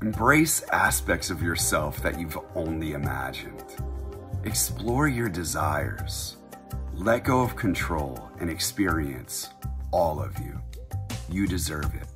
Embrace aspects of yourself that you've only imagined. Explore your desires. Let go of control and experience all of you. You deserve it.